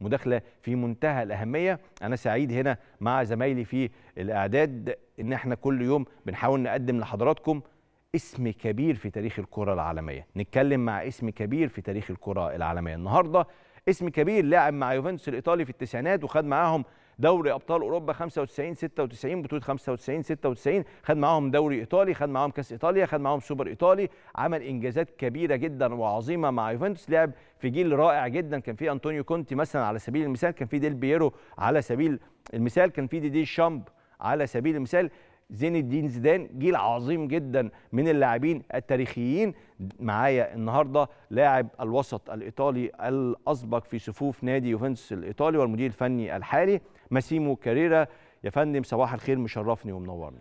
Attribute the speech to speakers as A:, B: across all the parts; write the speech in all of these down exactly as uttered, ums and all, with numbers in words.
A: مداخله في منتهى الاهميه. انا سعيد هنا مع زمايلي في الاعداد ان احنا كل يوم بنحاول نقدم لحضراتكم اسم كبير في تاريخ الكره العالميه، نتكلم مع اسم كبير في تاريخ الكره العالميه. النهارده اسم كبير لاعب مع يوفنتوس الايطالي في التسعينات وخد معاهم دوري ابطال اوروبا خمسة وتسعين ستة وتسعين، بطوله خمسة وتسعين ستة وتسعين، خد معاهم دوري ايطالي، خد معاهم كاس ايطاليا، خد معاهم سوبر ايطالي، عمل انجازات كبيره جدا وعظيمه مع يوفنتوس. لعب في جيل رائع جدا، كان في انطونيو كونتي مثلا على سبيل المثال، كان في ديل بييرو على سبيل المثال، كان في ديدي شامب على سبيل المثال، زين الدين زيدان، جيل عظيم جدا من اللاعبين التاريخيين. معايا النهارده لاعب الوسط الايطالي الاسبق في صفوف نادي يوفنتوس الايطالي والمدير الفني الحالي ماسيمو كاريرا. يا فندم صباح الخير، مشرفني ومنورني.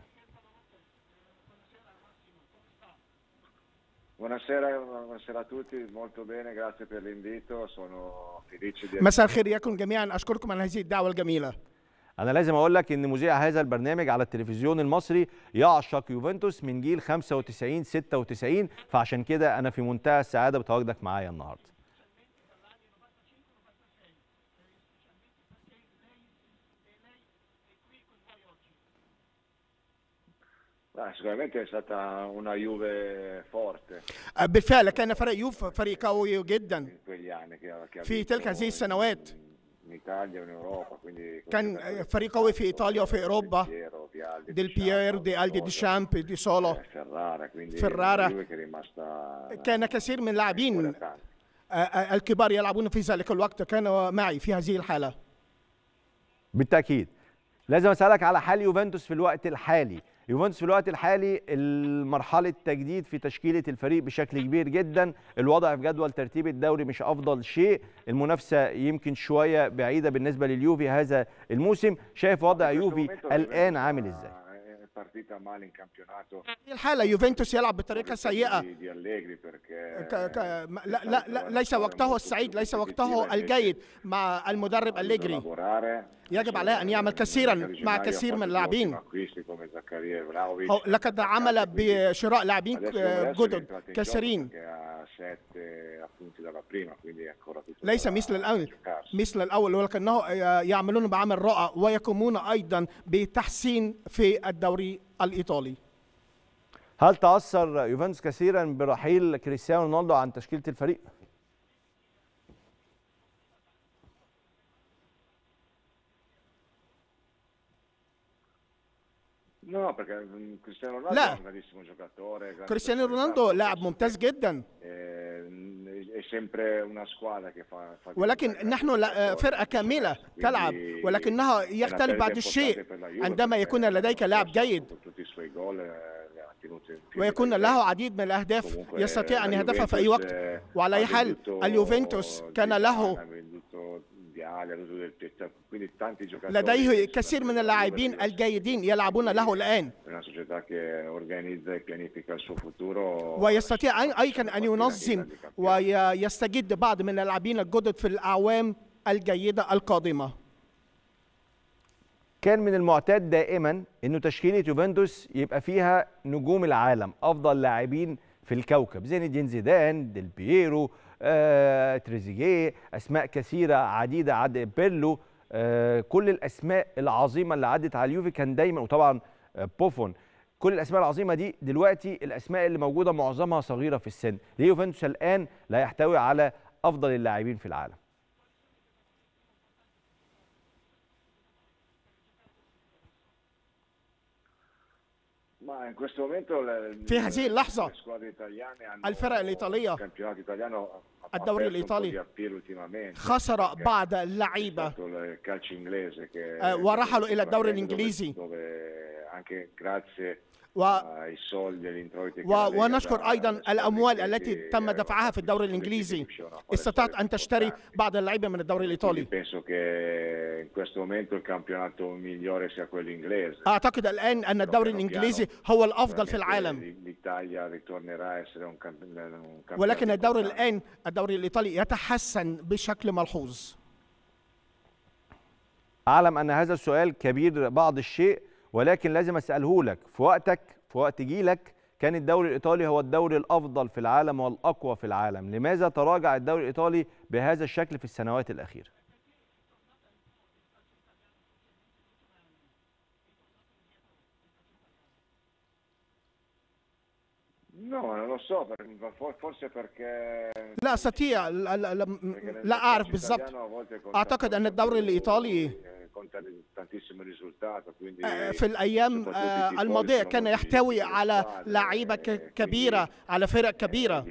B: Buonasera, buonasera a tutti, molto bene, grazie per l'invito, sono felice di
C: مساء الخير لكم جميعا، اشكركم على هذه الدعوه الجميله.
A: أنا لازم أقول لك إن مذيع هذا البرنامج على التلفزيون المصري يعشق يوفنتوس من جيل خمسة وتسعين ستة وتسعين، فعشان كده أنا في منتهى السعادة بتواجدك معايا النهارده.
B: Sicuramente è stata una Juve forte.
C: بالفعل كان فريق يوف فريق قوي جدا
B: In quegli anni che ha
C: في تلك هذه السنوات.
B: in Italia e in Europa, quindi
C: كان فريق قوي في ايطاليا وفي اوروبا، ديل بيير، دي الدي دي شامب، دي سولو، فيرارا. كان كثير من اللاعبين الكبار يلعبون في ذلك الوقت كانوا معي في هذه الحاله.
A: بالتأكيد. لازم أسألك على حال يوفنتوس في الوقت الحالي. يوفنتوس في الوقت الحالي المرحلة تجديد في تشكيلة الفريق بشكل كبير جدا، الوضع في جدول ترتيب الدوري مش أفضل شيء، المنافسة يمكن شوية بعيدة بالنسبة لليوفي هذا الموسم. شايف وضع يوفي الآن عامل إزاي؟
C: الحالة يوفنتوس يلعب بطريقة سيئة. ك... ك... لا لا لا ليس وقته السعيد، ليس وقته الجيد مع المدرب أليجري. يجب عليه أن يعمل كثيرا مع كثير من اللاعبين. لقد عمل بشراء لاعبين جدد كثيرين، ليس مثل الأول مثل الأول ولكنه يعملون بعمل رائع ويقومون أيضا بتحسين في الدوري الإيطالي.
A: هل تأثر يوفنتوس كثيرا برحيل كريستيانو رونالدو عن تشكيلة الفريق؟
C: لا، كريستيانو رونالدو لاعب ممتاز جدا، ولكن نحن فرقة كاملة تلعب، ولكنها يختلف بعض الشيء عندما يكون لديك لاعب جيد ويكون له عديد من الأهداف يستطيع أن يهدفها في أي وقت. وعلى أي حال اليوفنتوس كان له لديه كثير من اللاعبين الجيدين يلعبون له الآن، ويستطيع أيضا أن ينظم ويستجد بعض من اللاعبين الجدد في الأعوام الجيدة القادمة.
A: كان من المعتاد دائما انه تشكيله يوفنتوس يبقى فيها نجوم العالم، افضل لاعبين في الكوكب، زين الدين زيدان، ديل بييرو، آه، تريزيجيه، اسماء كثيره عديده، عد بيرلو، آه، كل الاسماء العظيمه اللي عدت على اليوفي كان دايما، وطبعا آه، بوفون. كل الاسماء العظيمه دي دلوقتي الاسماء اللي موجوده معظمها صغيره في السن. ليه يوفنتوس الان لا يحتوي على افضل اللاعبين في العالم؟
C: في هذه اللحظة الفرق الإيطالية، الدوري الإيطالي خسر بعض اللعيبة ورحلوا إلى الدوري الإنجليزي، و... و... ونشكر أيضا الأموال التي تم دفعها في الدوري الإنجليزي، استطاعت أن تشتري بعض اللعيبة من الدوري الإيطالي. أعتقد الآن أن الدوري الإنجليزي هو الأفضل في العالم، ولكن الدوري الآن الدوري الإيطالي يتحسن بشكل ملحوظ.
A: أعلم أن هذا السؤال كبير بعض الشيء، ولكن لازم أسأله لك. في وقتك في وقت جيلك كان الدوري الإيطالي هو الدوري الأفضل في العالم والأقوى في العالم، لماذا تراجع الدوري الإيطالي بهذا الشكل في السنوات الأخيرة؟
B: No, non lo so, forse perché
C: لا أستطيع لا, لا, لا أعرف بالضبط. أعتقد أن الدوري الإيطالي في الأيام الماضية كان يحتوي على لعيبة كبيرة، على فرق كبيرة،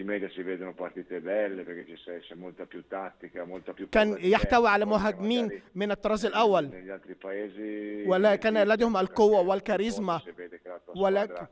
C: كان يحتوي على مهاجمين من الطراز الأول، ولكن لديهم القوة والكاريزما، ولكن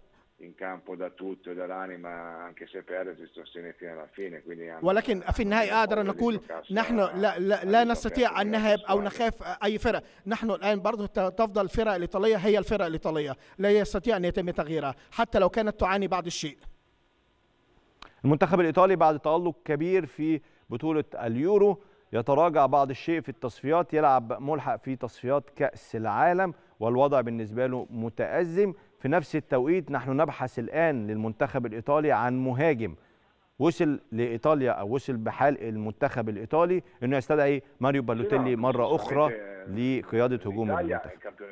C: ولكن في النهاية أقدر أن نقول نحن لا, لا, لا نستطيع أن نهاب أو نخاف أي فرق. نحن الآن برضو تفضل الفرق الإيطالية هي الفرق الإيطالية، لا يستطيع أن يتم تغييرها حتى لو كانت تعاني بعض الشيء.
A: المنتخب الإيطالي بعد تألق كبير في بطولة اليورو يتراجع بعض الشيء في التصفيات، يلعب ملحق في تصفيات كأس العالم والوضع بالنسبة له متأزم. في نفس التوقيت نحن نبحث الآن للمنتخب الإيطالي عن مهاجم وصل لإيطاليا أو وصل بحال المنتخب الإيطالي أنه يستدعي ماريو بالوتيلي مرة أخرى لقيادة هجوم المنتخب.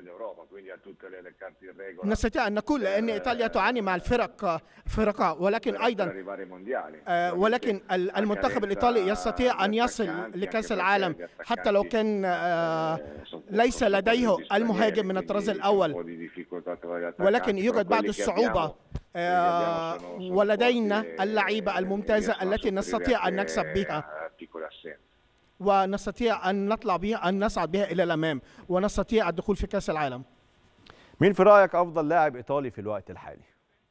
C: نستطيع أن نقول أن إيطاليا تعاني مع الفرق فرقة، ولكن أيضا آه ولكن المنتخب الإيطالي يستطيع أن يصل لكأس العالم حتى لو كان آه ليس لديه المهاجم من الطراز الأول، ولكن يوجد بعض الصعوبة آه ولدينا اللعيبة الممتازة التي نستطيع أن نكسب بها ونستطيع أن نطلع بها، أن نصعد بها إلى الأمام ونستطيع الدخول في كأس العالم.
A: مين في رأيك أفضل لاعب إيطالي في الوقت الحالي؟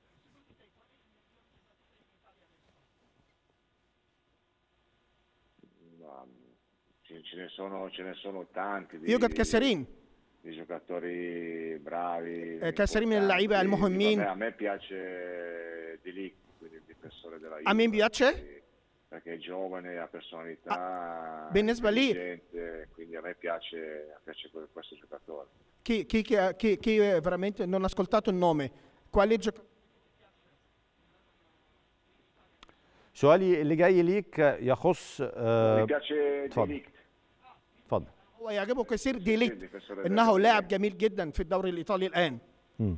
C: يوجد كثيرين كثيرين من اللعيبة المهمين. أمين بياتشي بالنسبة لي chi, chi, chi, chi veramente non ha ascoltato il nome. Quali giocatori?
A: سؤالي اللي جاي ليك يخص
B: اتفضل.
A: اتفضل.
C: هو يعجبه كثير دي ليكت، انه لاعب جميل جدا في الدوري الايطالي الان.
A: م.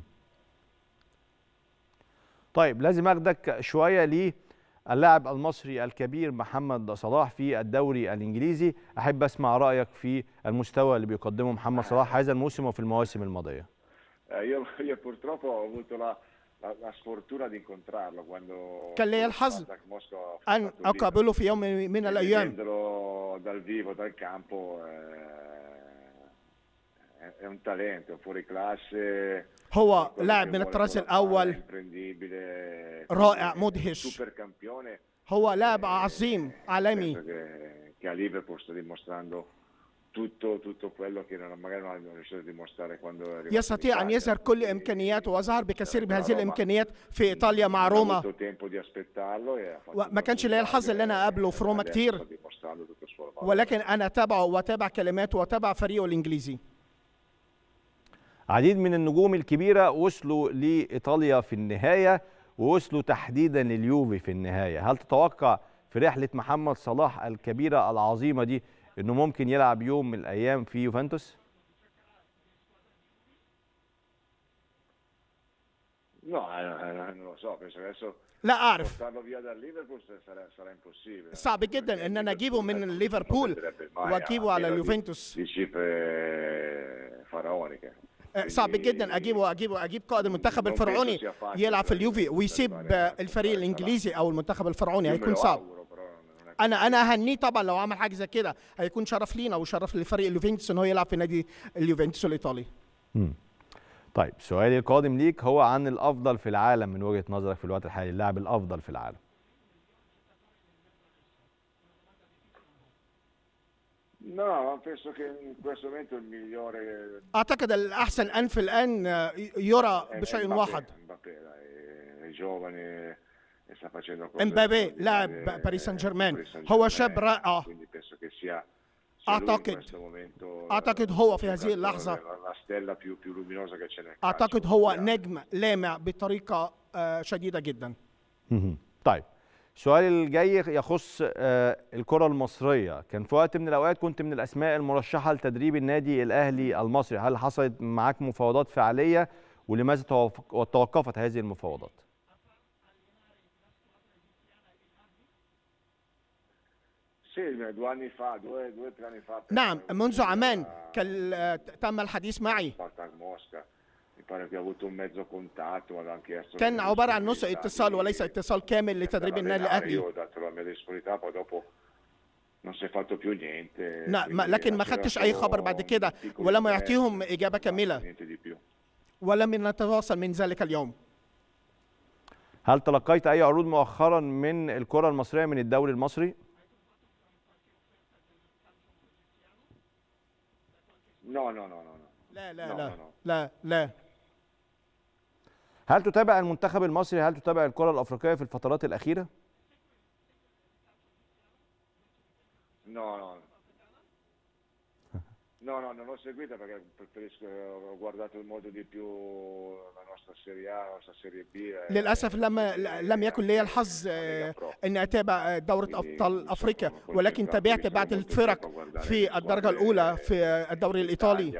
A: طيب لازم اخدك شويه للاعب المصري الكبير محمد صلاح في الدوري الانجليزي. احب اسمع رايك في المستوى اللي بيقدمه محمد صلاح هذا الموسم وفي المواسم الماضيه.
C: كان لي الحظ أن أقابله في يوم من الأيام. هو لاعب من الطراز الأول، رائع مدهش، هو لاعب عظيم عالمي. يستطيع أن يظهر كل إمكانياته وظهر بكثير بهذه الإمكانيات في إيطاليا مع روما. ما كانش لي الحظ اللي أنا أقابله في روما كتير، ولكن أنا أتابعه وأتابع كلماته وأتابع فريقه الإنجليزي.
A: عديد من النجوم الكبيرة وصلوا لإيطاليا في النهاية ووصلوا تحديدا لليوفي في النهاية. هل تتوقع في رحلة محمد صلاح الكبيرة العظيمة دي إنه ممكن يلعب يوم من الأيام في يوفنتوس؟
C: لا أعرف، صعب جدا أن أنا أجيبه من ليفربول وأجيبه على اليوفنتوس. صعب جدا أجيبه أجيبه أجيب قائد المنتخب الفرعوني يلعب في اليوفي ويسيب الفريق الإنجليزي أو المنتخب الفرعوني، هيكون صعب. انا انا اهنيه طبعا لو عمل حاجه زي كده، هيكون شرف لينا وشرف لفريق اليوفنتوس ان هو يلعب في نادي اليوفنتوس الايطالي.
A: امم طيب سؤالي القادم ليك هو عن الافضل في العالم من وجهه نظرك في الوقت الحالي، اللاعب الافضل في العالم.
C: اعتقد الاحسن انف الان يرى بشيء واحد، امبابي لاعب باريس سان جيرمان، هو شاب رائع. اعتقد اعتقد هو في هذه اللحظه اعتقد هو نجم لامع بطريقه شديده جدا.
A: طيب السؤال الجاي يخص الكره المصريه. كان في وقت من الاوقات كنت من الاسماء المرشحه لتدريب النادي الاهلي المصري، هل حصلت معاك مفاوضات فعليه ولماذا توقفت هذه المفاوضات؟
C: نعم، منذ عامان تم الحديث معي. كان عبارة عن نص اتصال وليس اتصال كامل لتدريب النادي الأهلي. نعم، لكن ما خدتش أي خبر بعد كده ولم يعطيهم إجابة كاملة ولم نتواصل من ذلك اليوم.
A: هل تلقيت أي عروض مؤخرا من الكرة المصرية من الدوري المصري؟
B: لا لا لا
C: لا لا لا لا لا.
A: هل تتابع المنتخب المصري؟ هل تتابع الكرة الأفريقية في الفترات الأخيرة؟
B: No, no. No, no, non l'ho seguita perché preferisco, ho guardato molto di più la nostra Serie A, la nostra Serie B.
C: للأسف لم لم يكن لي الحظ أن أتابع دورة أبطال أفريقيا، ولكن تابعت بعض الفرق في الدرجة الأولى في الدوري الإيطالي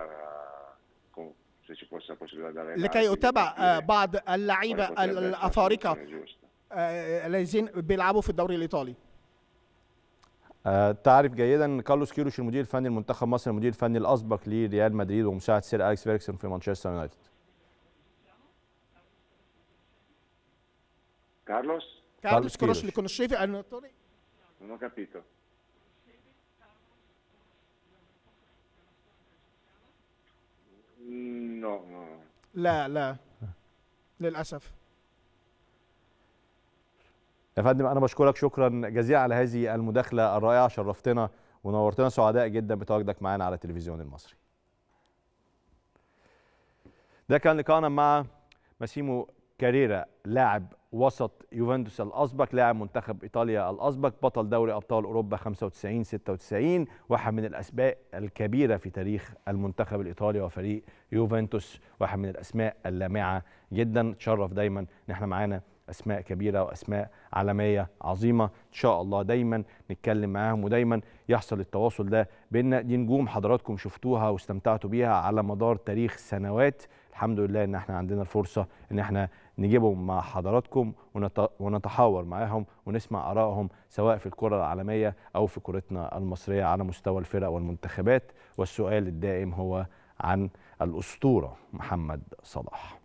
C: لكي أتابع بعض اللعيبة الأفارقة الذين بيلعبوا في الدوري الإيطالي.
A: أه تعرف جيدا ان كارلوس كيروش المدير الفني لمنتخب مصر المدير الفني الاسبق لريال مدريد ومساعد سير أليكس فيرجسون في مانشستر يونايتد.
B: كارلوس
C: كارلوس كيروش اللي conoscevi allenatore?
B: Non ho capito. No, no.
C: لا لا للأسف.
A: يا فندم أنا بشكرك شكرا جزيلا على هذه المداخلة الرائعة، شرفتنا ونورتنا، سعداء جدا بتواجدك معنا على التلفزيون المصري. ده كان لقاءنا مع ماسيمو كاريرا، لاعب وسط يوفنتوس الأسبق، لاعب منتخب إيطاليا الأسبق، بطل دوري أبطال أوروبا خمسة وتسعين ستة وتسعين، واحد من الأسماء الكبيرة في تاريخ المنتخب الإيطالي وفريق يوفنتوس، واحد من الأسماء اللامعة جدا. تشرف دايما إن احنا معانا أسماء كبيرة وأسماء عالمية عظيمة، إن شاء الله دايما نتكلم معاهم ودايما يحصل التواصل ده بيننا. دي نجوم حضراتكم شفتوها واستمتعتوا بيها على مدار تاريخ سنوات، الحمد لله إن احنا عندنا الفرصة إن احنا نجيبهم مع حضراتكم ونتحاور معاهم ونسمع آرائهم سواء في الكرة العالمية أو في كرتنا المصرية على مستوى الفرق والمنتخبات. والسؤال الدائم هو عن الأسطورة محمد صلاح.